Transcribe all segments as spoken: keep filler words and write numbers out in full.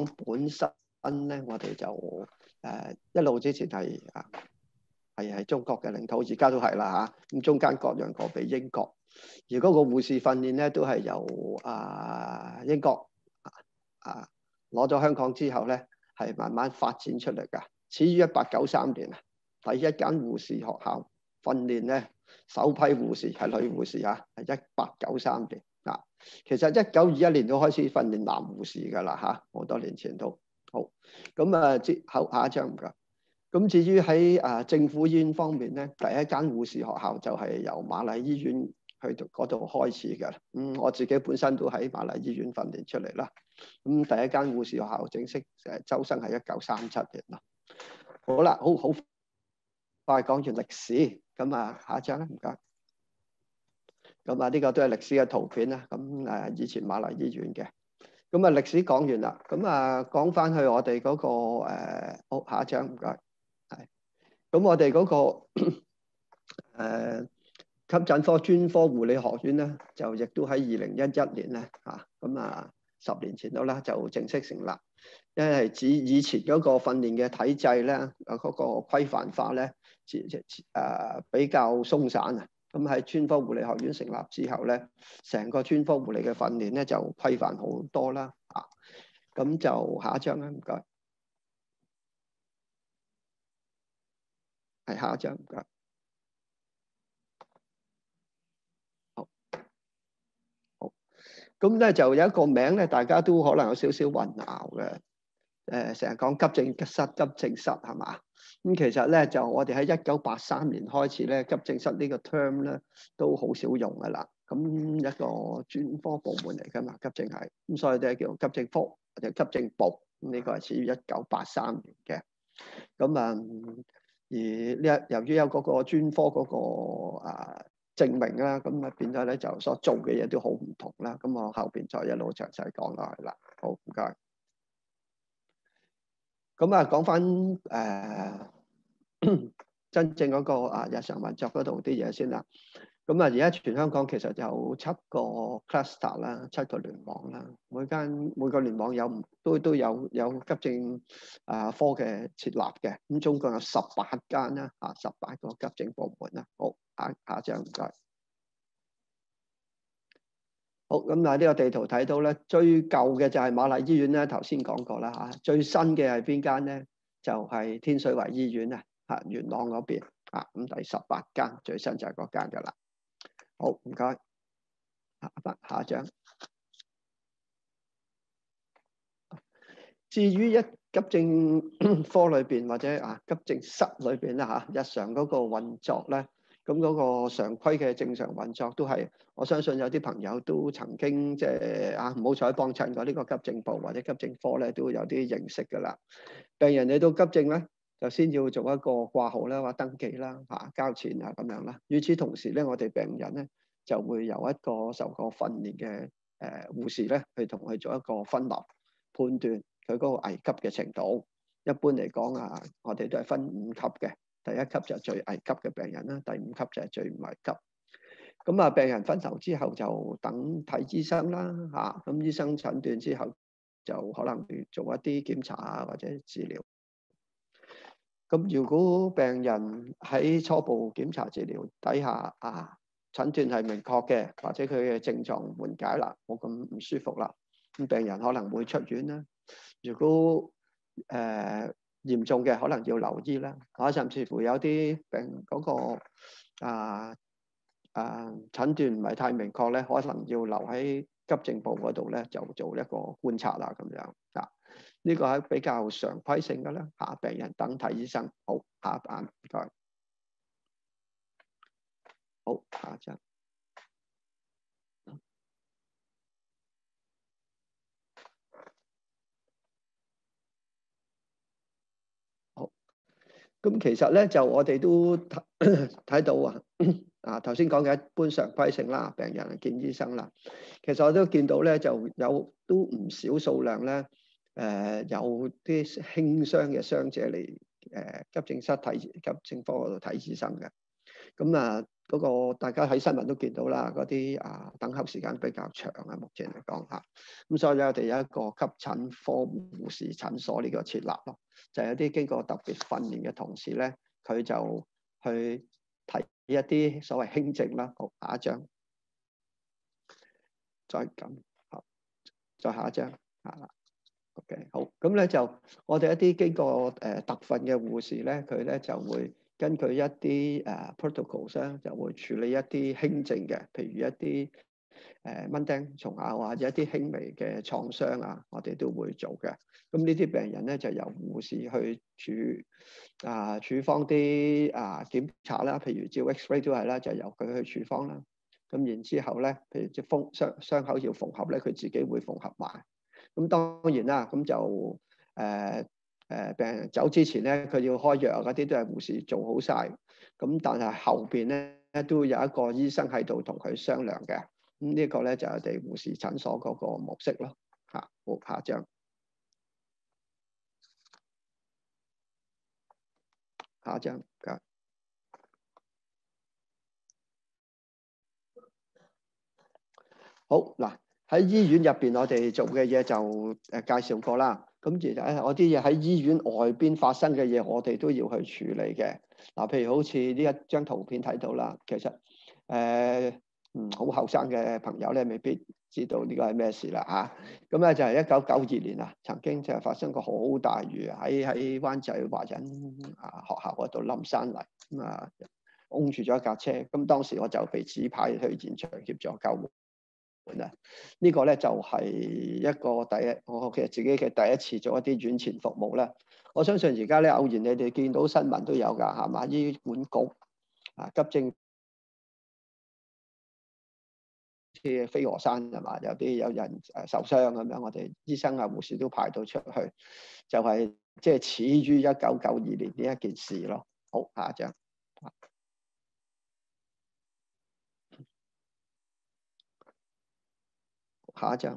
港本身咧，我哋就誒、呃、一路之前係啊係係中國嘅領土，而家都係啦嚇。咁中間割讓過俾英國，而嗰個護士訓練咧都係由啊英國啊攞咗香港之後咧，係慢慢發展出嚟㗎。始於一八九三年啊，第一間護士學校訓練咧，首批護士係女護士啊，係一八九三年啊。其實一九二一年都開始訓練男護士㗎啦嚇，好多年前都好。咁啊，之後下一張唔該。咁至於喺啊政府醫院方面咧，第一間護士學校就係由瑪麗醫院去到嗰度開始嘅。嗯，我自己本身都喺瑪麗醫院訓練出嚟啦。咁第一間護士學校正式誒招生係一九三七年啦。好啦，好好快講完歷史，咁啊下一張啦，唔該。咁啊呢個都係歷史嘅圖片啦。咁誒以前瑪麗醫院嘅。咁啊歷史講完啦，咁啊講翻去我哋嗰個誒，好下一張唔該。係，咁我哋嗰個誒急診科專科護理學院咧，就亦都喺二零一一年咧嚇，咁啊十年前到啦就正式成立。因為指以前嗰個訓練嘅體制咧，嗰個規範化咧，誒比較鬆散啊。咁喺專科護理學院成立之後咧，成個專科護理嘅訓練咧就規範好多啦。啊，咁就下一張啦，唔該。係下一張，唔該。好，好。咁咧就有一個名咧，大家都可能有少少混淆嘅。誒，成日講急症室、急症室係嘛？咁其實咧就我哋喺一九八三年開始咧，急症室呢個 term 咧都好少用噶啦。咁一個專科部門嚟噶嘛，急症係，咁所以都係叫急症科或者急症部。咁呢個係始於一九八三年嘅。咁啊，而呢由於有嗰個專科嗰個啊證明啦，咁啊變咗咧就所做嘅嘢都好唔同啦。咁我後邊再一路詳細講落去啦。好，唔該。咁啊，講翻誒真正嗰個啊日常運作嗰度啲嘢先啦。咁啊，而家全香港其實有七個 cluster 啦，七個聯網啦。每間每個聯網有都都有有急症啊科嘅設立嘅。咁總共有十八間啦，啊十八個急症部門啦。好，下下張唔該。好，咁啊呢個地圖睇到咧，最舊嘅就係瑪麗醫院咧，頭先講過啦嚇。最新嘅係邊間咧？就係天水圍醫院啊，嚇元朗嗰邊啊。咁第十八間最新就係嗰間噶啦。好，唔該。下下一張。至於一急症科裏邊或者啊急症室裏邊啦嚇，日常嗰個運作咧。咁嗰個常規嘅正常運作都係，我相信有啲朋友都曾經即係啊唔好彩幫襯過呢個急症部或者急症科咧，都有啲認識㗎啦。病人嚟到急症咧，就先要做一個掛號啦、或登記啦、嚇交錢啊咁樣啦。與此同時咧，我哋病人咧就會由一個受過訓練嘅誒護士咧，去同佢做一個分流判斷佢嗰個危急嘅程度。一般嚟講啊，我哋都係分五級嘅。第一級就係最危急嘅病人啦，第五級就係最唔危急。咁啊，病人分流之後就等睇醫生啦，嚇。咁醫生診斷之後就可能做一啲檢查啊，或者治療。咁如果病人喺初步檢查治療底下啊，診斷係明確嘅，或者佢嘅症狀緩解啦，冇咁唔舒服啦，咁病人可能會出院啦。如果誒，呃嚴重嘅可能要留醫啦，啊，甚至乎有啲病嗰個啊啊診斷唔係太明確咧，可能要留喺急症部嗰度咧，就做一個觀察啦咁樣啊。呢個係比較常規性嘅啦，嚇病人等睇醫生。好，下一版唔該。好，下一張。咁其實咧就我哋都睇到啊，啊頭先講嘅一般常規性啦，病人見醫生啦。其實我都見到咧，就有都唔少數量咧，誒、呃、有啲輕傷嘅傷者嚟誒急症室睇急症科嗰度睇醫生嘅。咁啊嗰個大家喺新聞都見到啦，嗰啲啊等候時間比較長啊，目前嚟講嚇。咁所以咧，我哋有一個急診科護士診所呢個設立咯，就係有啲經過特別訓練嘅同事咧，佢就去睇一啲所謂輕症啦。好，下一張，再咁，好，再下一張，啊 OK，好，咁咧就我哋一啲經過誒特訓嘅護士咧，佢咧就會根據一啲誒 protocols 咧，就會處理一啲輕症嘅，譬如一啲誒蚊叮蟲咬或者一啲輕微嘅創傷啊，我哋都會做嘅。咁呢啲病人咧就由護士去處啊處方啲啊檢查啦，譬如照 X-ray 都係啦，就由佢去處方啦。咁然之後咧，譬如隻縫傷傷口要縫合咧，佢自己會縫合埋。咁當然啦，咁就誒誒、呃呃、病人走之前咧，佢要開藥嗰啲都係護士做好晒。咁但係後邊咧都有一個醫生喺度同佢商量嘅。咁呢個咧就係我哋護士診所嗰個模式咯。嚇，好，下一張，下一張，好嗱。喺醫院入邊，我哋做嘅嘢就誒介紹過啦。咁其實咧，我啲嘢喺醫院外邊發生嘅嘢，我哋都要去處理嘅。嗱，譬如好似呢一張圖片睇到啦，其實誒、呃、嗯好後生嘅朋友咧，未必知道呢個係咩事啦嚇。咁、啊、咧就係一九九二年啊，曾經就係發生過好大雨喺喺灣仔華仁啊學校嗰度冧山泥，咁啊擁住咗一架車。咁當時我就被指派去現場協助救援。呢、這個咧就係一個第一，我其實自己嘅第一次做一啲院前服務啦。我相信而家咧偶然你哋見到新聞都有㗎，係嘛？醫管局啊，急症嘅飛鵝山係嘛？有啲有人誒受傷咁樣，我哋醫生啊護士都派到出去，就係即係始於一九九二年呢一件事咯。好，下一張。下一張，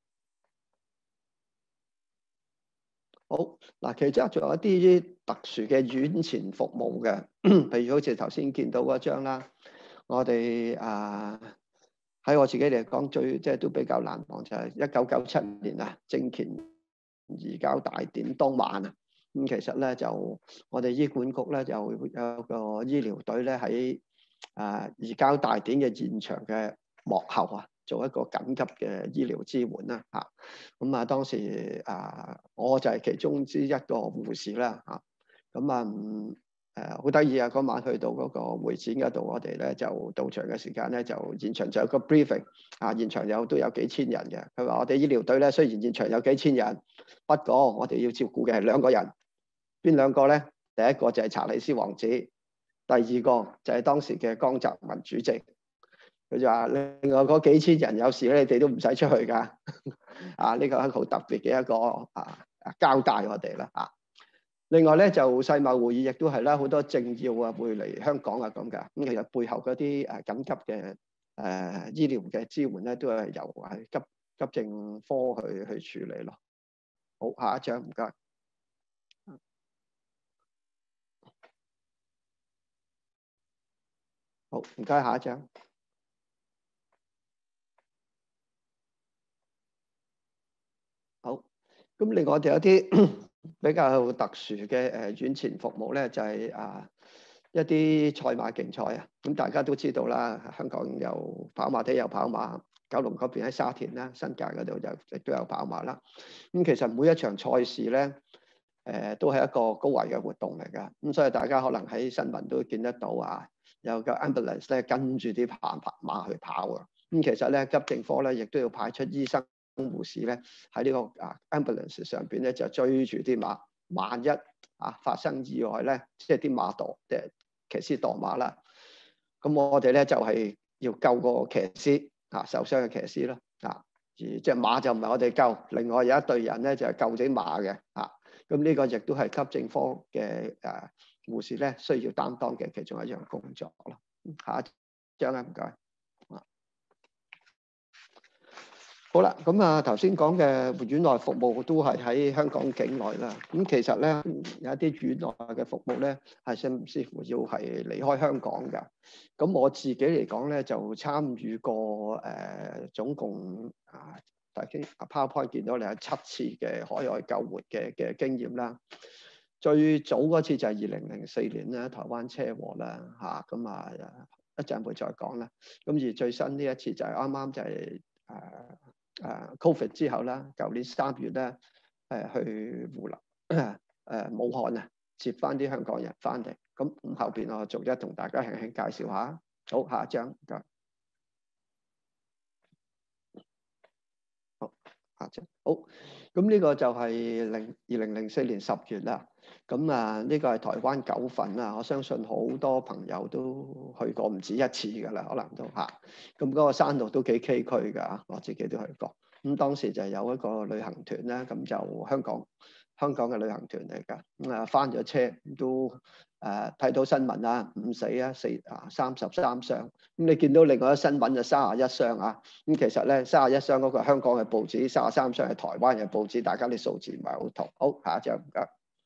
好嗱，其實仲有一啲特殊嘅院前服務嘅，譬如好似頭先見到嗰張啦，我哋啊喺我自己嚟講最即係都比較難忘就係一九九七年啊政權移交大典當晚啊，咁其實咧就我哋醫管局咧就有個醫療隊咧喺啊移交大典嘅現場嘅幕後啊，做一個緊急嘅醫療支援啦嚇。咁啊當時啊我就係其中之一個護士啦嚇。咁啊誒好得意啊！嗰晚去到嗰個會展嗰度，我哋咧就到場嘅時間咧，就現場就有個 briefing 啊，現場有都有幾千人嘅。佢話我哋醫療隊咧雖然現場有幾千人，不過我哋要照顧嘅係兩個人，邊兩個咧？第一個就係查理斯王子，第二個就係當時嘅江澤民主席。佢就話：另外嗰幾千人有事咧，你哋都唔使出去㗎。啊，呢個係好特別嘅一個啊交代我哋啦啊。另外咧就世貿會議亦都係啦，好多政要啊會嚟香港啊咁㗎。咁其實背後嗰啲誒緊急嘅誒、呃、醫療嘅支援咧，都係由係急急症科去去處理咯。好，下一張唔該。好，唔該，下一張。好，咁另外我哋有啲比較特殊嘅誒院前服務咧，就係、是、啊一啲賽馬競賽啊。咁大家都知道啦，香港有跑馬地有跑馬，九龍嗰邊喺沙田啦，新界嗰度就亦都有跑馬啦。咁其實每一場賽事咧，誒、呃、都係一個高危嘅活動嚟㗎。咁所以大家可能喺新聞都見得到啊，有個 ambulance 咧跟住啲跑馬去跑啊。咁其實咧急症科咧亦都要派出醫生護士咧喺呢個啊 ambulance 上邊咧就追住啲馬，萬一啊發生意外咧，即係啲馬墮，即係騎師墮馬啦。咁我哋咧就係要救個騎師啊，受傷嘅騎師咯啊。而隻馬就唔係我哋救，另外有一隊人咧就係救啲馬嘅啊。咁呢個亦都係急症科嘅誒護士咧需要擔當嘅其中一樣工作咯。下一張啊，唔該。 好啦，咁啊頭先講嘅院內服務都係喺香港境內啦。咁其實咧有一啲院內嘅服務咧係甚至乎要係離開香港㗎。咁我自己嚟講咧就參與過誒、呃、總共啊大經 PowerPoint 見到你有七次嘅海外救援嘅嘅經驗啦。最早嗰次就係二零零四年咧台灣車禍啦嚇，咁啊一陣會再講啦。咁而最新呢一次就係啱啱就係、是、誒。呃誒、uh, Covid 之後啦，舊年三月咧，誒去湖南誒、uh, 武漢啊，接翻啲香港人翻嚟。咁後邊我逐一同大家輕輕介紹下。好，下一張。好，下一張。好，咁呢個就係零二零零四年十月啦。咁啊，呢個係台灣九份啦。我相信好多朋友都去過唔止一次㗎啦，可能都嚇。咁嗰個山路都幾崎嶇㗎，我自己都去過。咁當時就有一個旅行團咧，咁就香港香港嘅旅行團嚟㗎。咁啊翻咗車都誒睇到新聞啦，五死啊，四啊三十三傷。咁你見到另外一新聞就三十一傷啊。咁其實咧三十一傷嗰個係香港嘅報紙，三十三傷係台灣嘅報紙，大家啲數字唔係好同。好，下一張唔該。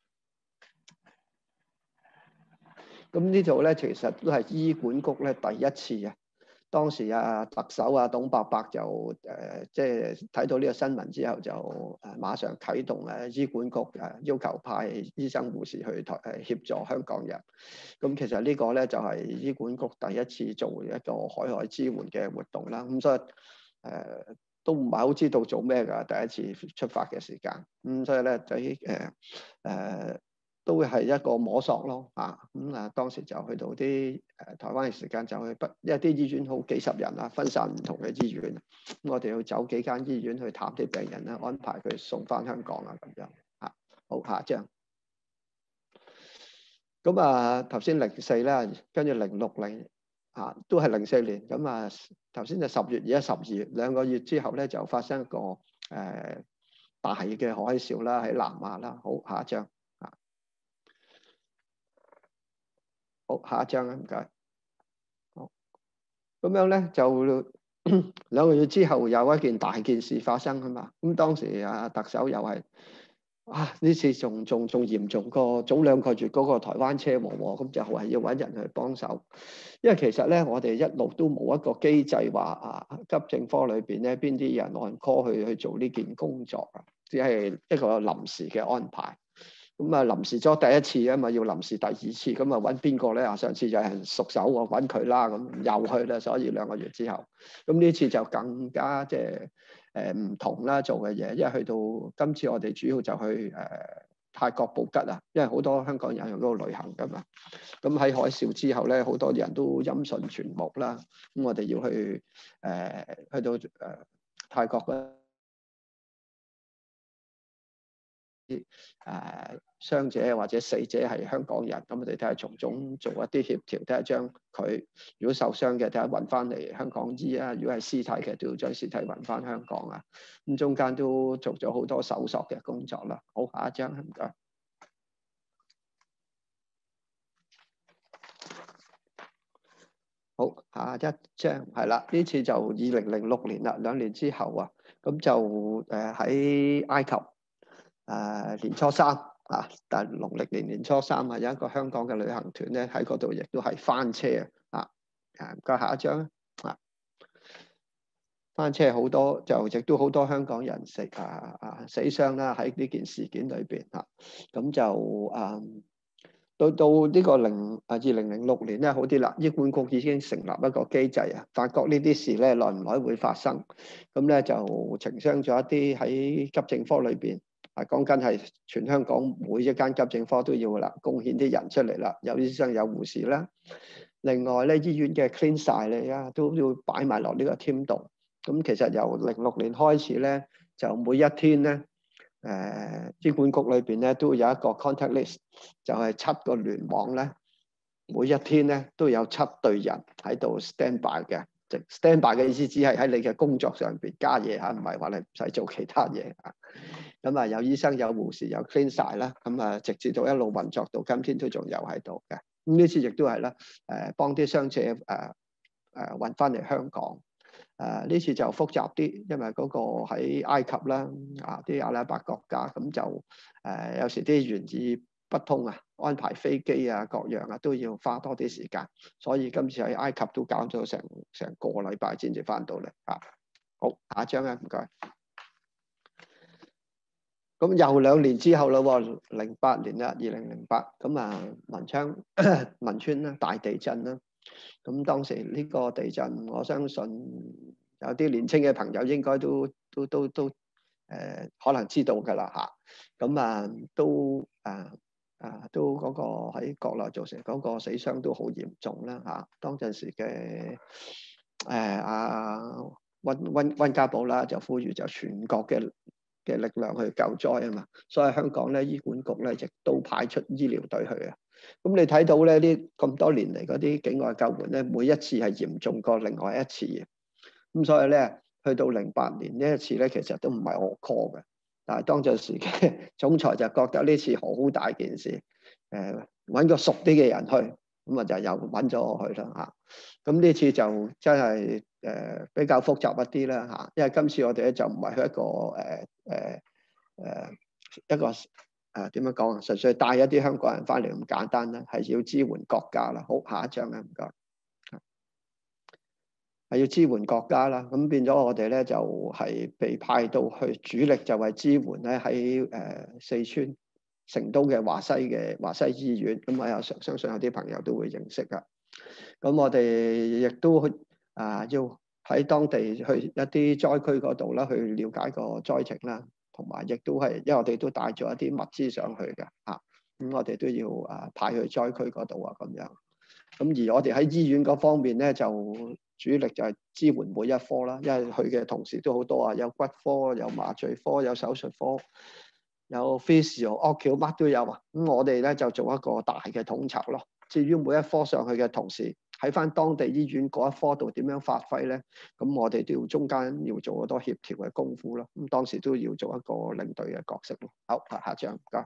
咁呢度咧，其實都係醫管局咧第一次啊。當時啊，特首啊，董伯伯就誒，即係睇到呢個新聞之後，就誒馬上啟動誒醫管局誒，要求派醫生護士去台誒協助香港人。咁其實呢個咧就係醫管局第一次做一個海外支援嘅活動啦。咁所以誒、呃、都唔係好知道做咩㗎，第一次出發嘅時間。咁所以咧喺誒誒。呃都會係一個摸索咯，啊咁啊當時就去到啲誒、呃、台灣嘅時間就去不，因為啲醫院好幾十人啊，分散唔同嘅醫院，咁我哋要走幾間醫院去探啲病人啦，安排佢送翻香港啊咁樣啊。好，下一張。咁啊頭先零四啦，跟住零六零啊都係零四年，咁啊頭先就十月，而家十二月，兩個月之後咧就發生一個誒、呃、大嘅海嘯啦喺南亞啦。好，下一張。好，下一張啊，唔該。好，咁樣咧就兩個月之後有一件大件事發生啊嘛。咁當時啊特首又係啊呢次仲仲仲嚴重過早兩個月嗰個台灣車禍喎，咁就係要揾人去幫手。因為其實咧我哋一路都冇一個機制話啊急症科裏邊咧邊啲人按 call 去去做呢件工作啊，只係一個臨時嘅安排。咁啊，臨時咗第一次啊嘛，要臨時第二次，咁啊揾邊個咧？啊，上次有人熟手喎，揾佢啦，咁又去啦。所以兩個月之後，咁呢次就更加即係誒唔同啦，做嘅嘢。因為去到今次我哋主要就去誒、呃、泰國布吉啊，因為好多香港人去嗰度旅行噶嘛。咁喺海嘯之後咧，好多人都音訊全無啦。咁我哋要去誒、呃、去到誒、呃、泰國嘅。啲誒傷者或者死者係香港人，咁我哋睇下從中做一啲協調，睇下將佢如果受傷嘅睇下運翻嚟香港醫啊，如果係屍體嘅都要將屍體運翻香港啊。咁中間都做咗好多搜索嘅工作啦。好，下一張唔該。好，下一張係啦，呢次就二零零六年啦，兩年之後啊，咁就誒喺埃及誒、呃、年初三啊，但係農曆年年初三啊，有一個香港嘅旅行團咧喺嗰度，亦都係翻車啊。誒，唔該下一張啊，翻車好多，就亦都好多香港人死啊啊死傷啦喺呢件事件裏邊啊，咁就誒。嗯到到呢個零啊二零零六年咧好啲啦，醫管局已經成立一個機制啊，發覺呢啲事咧耐唔耐會發生，咁咧就情商咗一啲喺急症科裏邊，啊講緊係全香港每一間急症科都要啦，貢獻啲人出嚟啦，有醫生有護士啦，另外咧醫院嘅 clean 晒咧啊都要擺埋落呢個 team 度，咁其實由零六年開始咧就每一天咧。誒、呃、醫管局裏邊咧都有一個 contact list，就係七個聯網咧，每一天咧都有七隊人喺度 stand by 嘅。即 stand by 嘅意思只係喺你嘅工作上邊加嘢嚇，唔係話你唔使做其他嘢啊。咁啊有醫生有護士有 clean 晒啦，咁啊直至到一路運作到今天都仲有喺度嘅。咁呢次亦都係啦，誒幫啲傷者誒誒運翻嚟香港。誒、 誒呢次就複雜啲，因為嗰個喺埃及啦，啊啲阿拉伯國家咁就誒、呃、有時啲言語不通啊，安排飛機啊各樣啊都要花多啲時間，所以今次喺埃及都搞咗成成個禮拜先至翻到嚟啊。好，下一張啊，唔該。咁又兩年之後啦喎，零八年啦，二零零八咁啊，文昌汶川啦，大地震啦。咁當時呢個地震，我相信有啲年青嘅朋友應該都都都都誒、呃、可能知道㗎啦嚇。咁啊都啊啊都嗰個喺國內造成嗰個死傷都好嚴重啦嚇。當陣時嘅誒阿溫溫溫家寶啦，就呼籲就全國嘅嘅力量去救災啊嘛。所以香港咧醫管局咧亦都派出醫療隊去啊。咁你睇到咧，呢咁多年嚟嗰啲境外救援咧，每一次係嚴重過另外一次嘅。咁所以咧，去到零八年呢一次咧，其實都唔係我 call 嘅。但係當陣時嘅總裁就覺得呢次好大件事，誒揾個熟啲嘅人去，咁啊就又揾咗我去啦嚇。咁呢次就真係誒比較複雜一啲啦嚇，因為今次我哋咧就唔係去一個誒誒誒一個。誒點樣講啊？純粹帶一啲香港人翻嚟咁簡單啦，係要支援國家啦。好，下一張啊，唔該。係要支援國家啦，咁變咗我哋咧就係、是、被派到去主力就係支援咧喺誒四川成都嘅華西嘅華西醫院，咁我又相相信有啲朋友都會認識噶。咁我哋亦都去啊，要喺當地去一啲災區嗰度啦，去了解個災情啦。同埋亦都係，因為我哋都帶咗一啲物資上去嘅嚇，咁、啊、我哋都要啊派去災區嗰度啊咁樣。咁而我哋喺醫院嗰方面咧，就主力就係支援每一科啦，因為佢嘅同事都好多啊，有骨科、有麻醉科、有手術科、有 physio、ocul 乜都有啊。咁我哋咧就做一個大嘅統籌咯。至於每一科上去嘅同事喺翻當地醫院嗰一科度點樣發揮咧，咁我哋都要中間要做好多協調嘅功夫咯。咁當時都要做一個領隊嘅角色咯。好，下張唔該。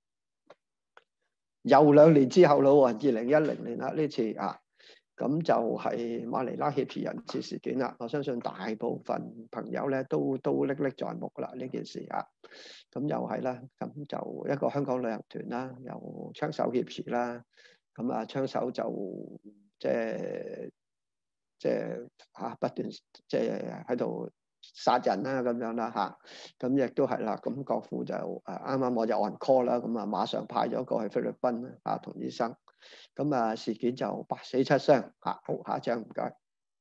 又兩年之後啦喎，二零一零年啦呢次啊，咁就係馬尼拉協調人質事件啦。我相信大部分朋友咧都都歷歷在目啦呢件事啊。咁又係啦，咁就一個香港旅行團啦，由槍手挾持啦。咁啊，槍手就即係即係嚇不斷即係喺度殺人啦咁樣啦嚇。咁亦都係啦。咁國父就誒啱啱我就 on call 啦，咁啊馬上派咗過去菲律賓啦嚇同醫生。咁啊事件就八死七傷嚇。好，下一張唔該。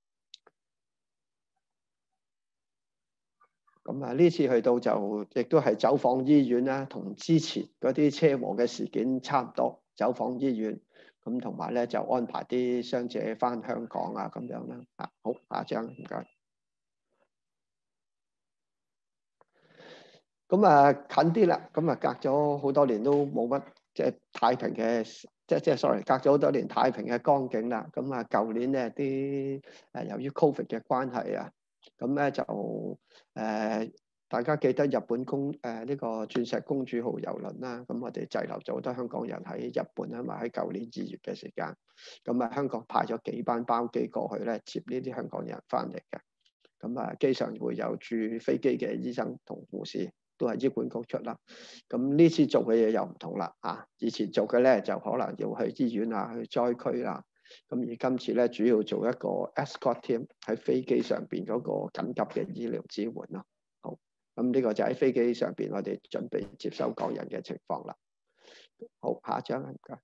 咁啊呢次去到就亦都係走訪醫院啦，同之前嗰啲車禍嘅事件差唔多，走訪醫院。咁同埋咧就安排啲傷者翻香港啊咁樣啦。啊，好，下一張唔該。咁啊近啲啦，咁啊隔咗好多年都冇乜即係太平嘅，即即係 sorry，隔咗好多年太平嘅光景啦。咁啊舊年咧啲誒由於 Covid 嘅關係啊，咁咧就誒。呃大家記得日本公誒呢、呃這個鑽石公主號郵輪啦，咁我哋滯留咗好多香港人喺日本啊嘛，喺舊年二月嘅時間，咁啊香港派咗幾班包機過去咧接呢啲香港人翻嚟嘅，咁啊機上會有駐飛機嘅醫生同護士，都係醫管局出啦。咁呢次做嘅嘢又唔同啦，啊以前做嘅咧就可能要去醫院啊、去災區啦，咁而今次咧主要做一個 escort team 喺飛機上邊嗰個緊急嘅醫療支援咯。咁呢個就喺飛機上邊，我哋準備接收港人嘅情況啦。好，下一張唔該。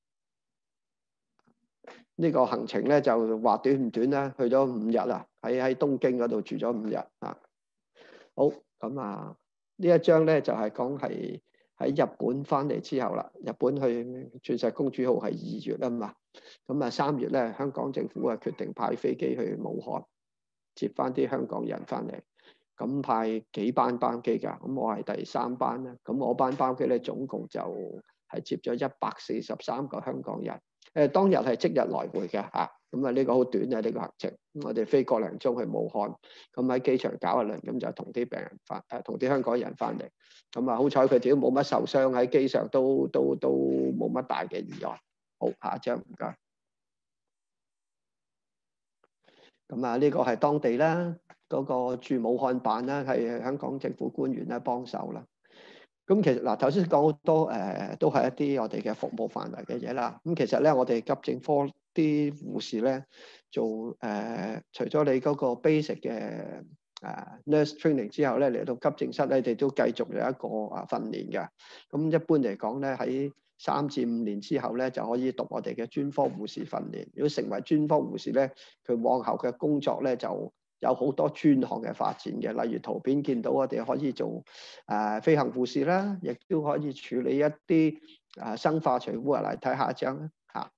呢個行程咧就話短唔短啦，去咗五日啊，喺喺東京嗰度住咗五日啊。好，咁啊呢一張咧就係講係喺日本翻嚟之後啦。日本去鑽石公主號係二月啊嘛，咁啊三月咧香港政府啊決定派飛機去武漢接翻啲香港人翻嚟。咁派幾班班機㗎，咁我係第三班啦。咁我班包機咧總共就係接咗一百四十三個香港人。誒當日係即日來回嘅嚇，咁啊呢個好短嘅呢個行程。我哋飛個零鐘去武漢，咁喺機場搞一輪，咁就同啲病人翻誒同啲香港人翻嚟。咁啊好彩佢哋都冇乜受傷，喺機上都都都冇乜大嘅意外。好，下一張唔該。 咁啊，呢個係當地啦，嗰、嗰個駐武漢辦啦，係香港政府官員咧幫手啦。咁其實嗱，頭先講好多誒、呃，都係一啲我哋嘅服務範圍嘅嘢啦。咁其實咧，我哋急症科啲護士咧做誒、呃，除咗你嗰個 basic 嘅誒、呃、nurse training 之後咧，嚟到急症室咧，你哋都繼續有一個啊訓練嘅。咁一般嚟講咧，喺三至五年之後咧，就可以讀我哋嘅專科護士訓練。如果成為專科護士咧，佢往後嘅工作咧就有好多專項嘅發展嘅，例如圖片見到我哋可以做誒、呃、飛行護士啦，亦都可以處理一啲誒、呃、生化除污啊。嚟睇下一張啦嚇。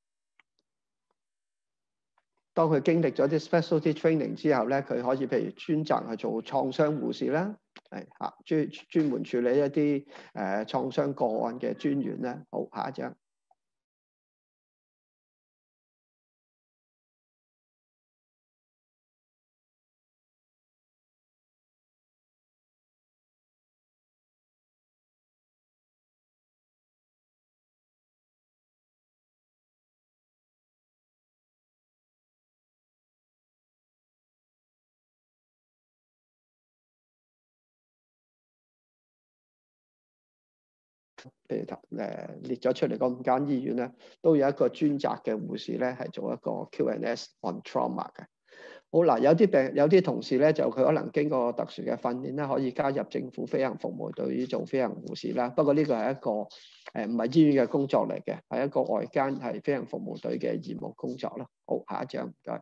當佢經歷咗啲 specialty training 之後咧，佢可以譬如專責去做創傷護士啦，係嚇專專門處理一啲誒、呃、創傷個案嘅專員啦。好，下一張。譬如頭誒列咗出嚟嗰五間醫院咧，都有一個專責嘅護士咧，係做一個 Q and S on trauma 嘅。好嗱，有啲病有啲同事咧，就佢可能經過特殊嘅訓練咧，可以加入政府飛行服務隊做飛行護士啦。不過呢個係一個誒唔係醫院嘅工作嚟嘅，係一個外間係飛行服務隊嘅義務工作啦。好，下一張唔該，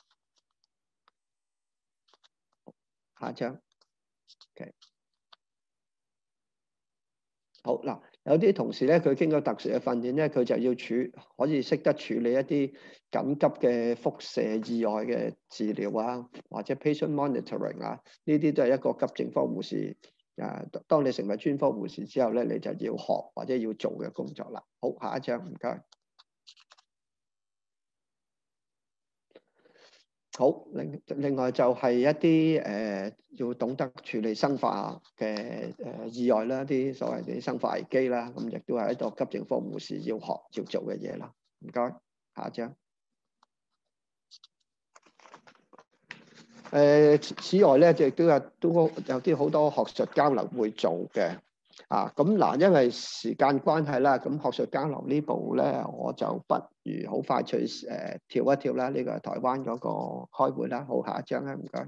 下一張。OK。好嗱，有啲同事咧，佢經過特殊嘅訓練咧，佢就要處可以識得處理一啲緊急嘅輻射意外嘅治療啊，或者 patient monitoring 啊，呢啲都係一個急症科護士啊。當你成為專科護士之後咧，你就要學或者要做嘅工作啦。好，下一張唔該。好，另另外就係一啲誒、呃、要懂得處理生化嘅誒、呃、意外啦，啲所謂嘅生化危機啦，咁亦都係一個急症科護士要學要做嘅嘢啦。唔該，下一張。誒、呃，此外咧，亦都有都有啲好多學術交流會做嘅。啊，咁嗱，因為時間關係啦，咁學術交流呢部咧，我就不如好快脆誒、呃、跳一跳啦。呢、這個係台灣嗰個開會啦。好，下一張啦，唔該。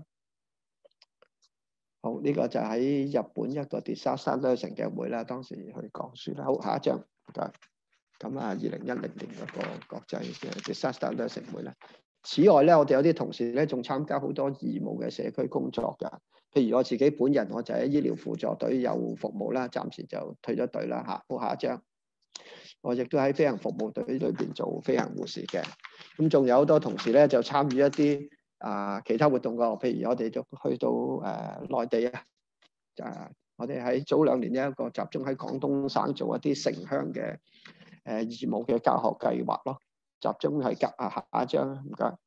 好，呢、這個就喺日本一個 disaster nursing 嘅會啦，當時去講書啦。好，下一張，唔該。咁啊，二零一零年嗰個國際嘅 disaster nursing 會啦。此外咧，我哋有啲同事咧，仲參加好多義務嘅社區工作㗎。譬如我自己本人，我就喺醫療輔助隊有服務啦，暫時就退咗隊啦嚇。好，下一張。我亦都喺飛行服務隊裏邊做飛行護士嘅。咁仲有好多同事咧，就參與一啲啊其他活動㗎。譬如我哋就去到誒、呃、內地啊，啊我哋喺早兩年呢一個集中喺廣東省做一啲城鄉嘅誒、呃、義務嘅教學計劃咯。集中係隔啊，下一張唔該。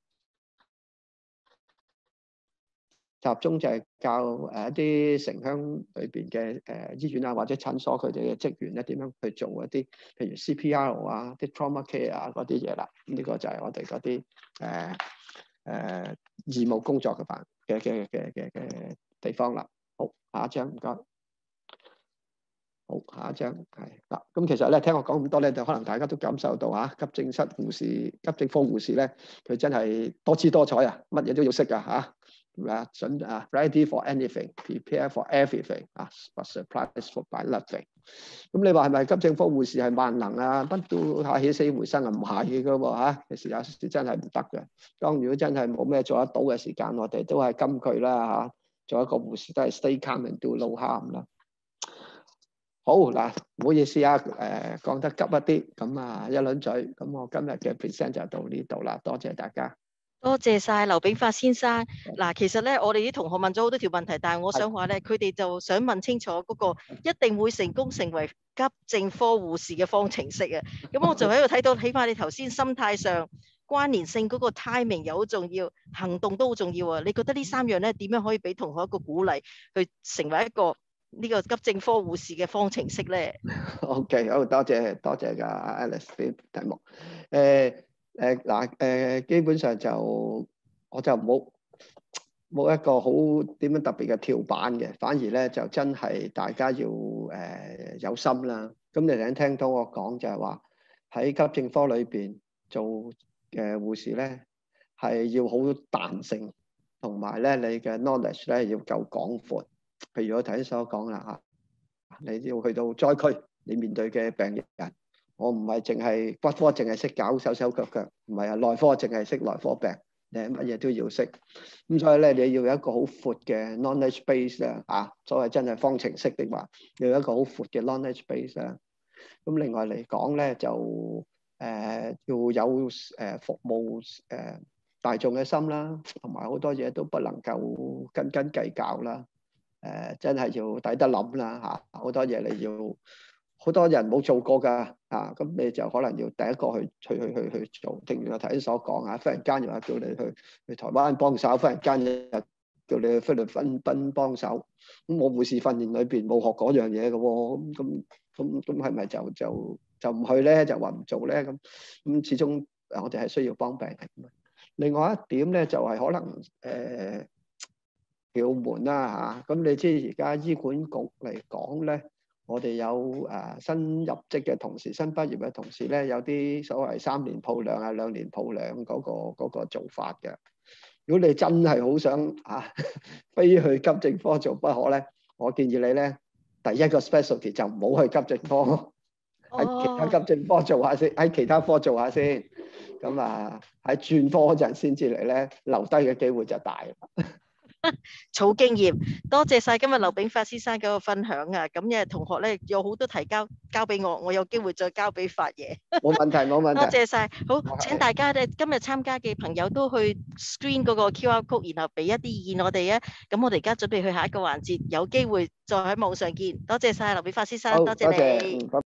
集中就係教誒一啲城鄉裏邊嘅誒醫院啊，或者診所佢哋嘅職員咧，點樣去做一啲譬如 C P R 啊、啲 trauma care 啊嗰啲嘢啦。呢、這個就係我哋嗰啲誒誒義務工作嘅範嘅嘅嘅嘅嘅地方啦。好，下一張唔該。好，下一張係嗱。咁其實咧，聽我講咁多咧，就可能大家都感受到啊，急症室護士、急症科護士咧，佢真係多姿多彩啊，乜嘢都要識㗎嚇。啊，準啊 ，ready for anything, prepare for everything 啊 ，but surprised for by nothing。咁你話係咪急症科護士係萬能啊？乜都嚇起死回生啊？唔係噶喎嚇，有時有時真係唔得嘅。當如果真係冇咩做得到嘅時間，我哋都係金句啦嚇。做一個護士都係 stay calm and do no harm 啦。好嗱，唔好意思啊，誒、呃、講得急一啲，咁啊一輪嘴，咁我今日嘅 present 就到呢度啦，多謝大家。 多謝晒劉炳發先生。嗱，其實咧，我哋啲同學問咗好多條問題，但係我想話咧，佢哋就想問清楚嗰個一定會成功成為急症科護士嘅方程式啊。咁我就喺度睇到，起碼你頭先心態上關聯性嗰個 timing 又好重要，行動都好重要啊。你覺得呢三樣咧，點樣可以俾同學一個鼓勵，去成為一個呢個急症科護士嘅方程式咧？ OK， 好多謝多謝㗎 Alice 啲題目。誒誒嗱誒，基本上就我就冇冇一個好點樣特別嘅跳板嘅，反而咧就真係大家要誒、呃、有心啦。咁你頭先聽到我講就係話喺急症科裏邊做嘅護士咧係要好彈性，同埋咧你嘅 knowledge 咧要夠廣闊。譬如我頭先所講啦嚇，你要去到災區，你面對嘅病人，我唔係淨係骨科淨係識搞手手腳腳，唔係啊，內科淨係識內科病。你乜嘢都要識，咁所以咧你要有一個好闊嘅 knowledge base 啦，啊，所謂真係方程式的話，要有一個好闊嘅 knowledge base 啦。咁另外嚟講咧，就誒、呃、要有誒、呃、服務誒、呃、大眾嘅心啦，同埋好多嘢都不能夠斤斤計較啦。誒、呃、真係要抵得諗啦嚇，好多嘢你要。好多人冇做過㗎，啊，咁你就可能要第一個去去去去去做。正如我頭先所講啊，忽然間又話叫你去去台灣幫手，忽然間又叫你去菲律賓賓幫手。咁我護士訓練裏邊冇學嗰樣嘢嘅喎，咁咁咁咁係咪就就就唔去咧？就話唔做咧？咁咁始終我哋係需要幫病人。另外一點咧，就係、是、可能誒竅門啦嚇。咁、啊、你知而家醫管局嚟講咧。我哋有誒、呃、新入職嘅同事、新畢業嘅同事咧，有啲所謂三年抱兩啊、兩年抱兩嗰個嗰個做法嘅。如果你真係好想啊飛去急症科做不可咧，我建議你咧第一個 specialty 就唔好去急症科，喺其他急症科做下先，喺其他科做下先。咁啊喺轉科嗰陣先至嚟咧，留低嘅機會就大啦。 儲經驗，多謝晒今日劉炳發先生嗰個分享啊！咁嘅同學咧有好多提交交俾我，我有機會再交俾發爺。 冇問題，冇問題。 多謝晒，好，請大家咧今日參加嘅朋友都去 screen 嗰個 Q R code，然後俾一啲意見我哋啊。咁我哋而家準備去下一個環節，有機會再喺網上見。多謝晒劉炳發先生，多謝你。